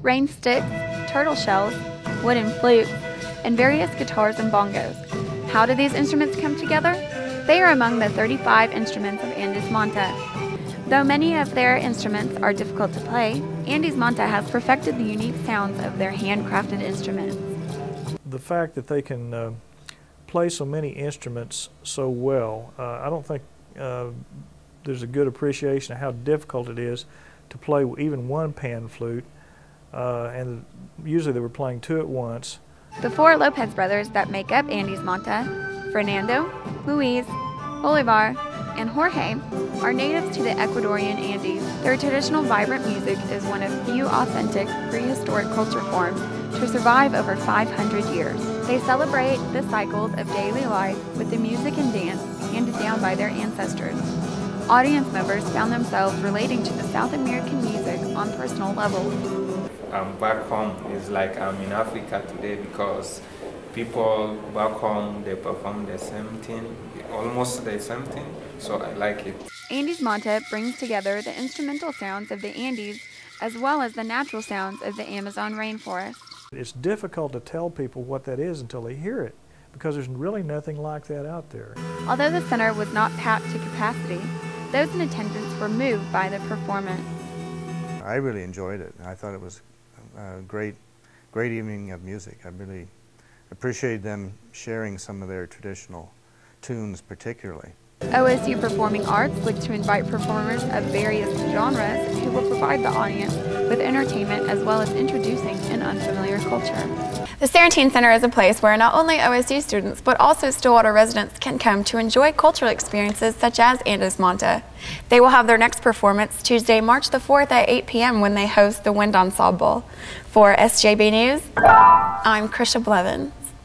rain sticks, turtle shells, wooden flutes, and various guitars and bongos. How do these instruments come together? They are among the 35 instruments of Andes Manta. Though many of their instruments are difficult to play, Andes Manta has perfected the unique sounds of their handcrafted instruments. The fact that they can play so many instruments so well, I don't think there's a good appreciation of how difficult it is to play even one pan flute, and usually they were playing two at once. The four Lopez brothers that make up Andes Manta, Fernando, Luis, Bolivar, and Jorge, are natives to the Ecuadorian Andes. Their traditional vibrant music is one of few authentic prehistoric culture forms to survive over 500 years. They celebrate the cycles of daily life with the music and dance handed down by their ancestors. Audience members found themselves relating to the South American music on personal levels. Back home is like I'm in Africa today because people back home, they perform the same thing, almost the same thing, so I like it. Andes Manta brings together the instrumental sounds of the Andes as well as the natural sounds of the Amazon rainforest. It's difficult to tell people what that is until they hear it, because there's really nothing like that out there. Although the center was not packed to capacity, those in attendance were moved by the performance. I really enjoyed it. I thought it was a great evening of music. I really appreciated them sharing some of their traditional tunes particularly. OSU Performing Arts look to invite performers of various genres who will provide the audience with entertainment as well as introducing an unfamiliar culture. The Sarantine Center is a place where not only OSU students but also Stillwater residents can come to enjoy cultural experiences such as Andes Manta. They will have their next performance Tuesday, March the 4th at 8 p.m. when they host the Wind Ensemble. For SJB News, I'm Krisha Blevins.